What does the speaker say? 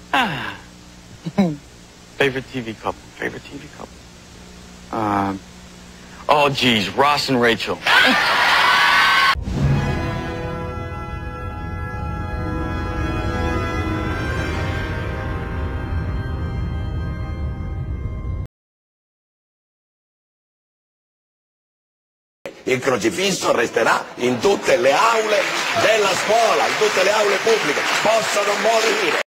Ah. Favorite TV couple. Favorite TV couple. Oh, geez, Ross and Rachel. Il crocifisso resterà in tutte le aule della scuola, in tutte le aule pubbliche. Possono morire.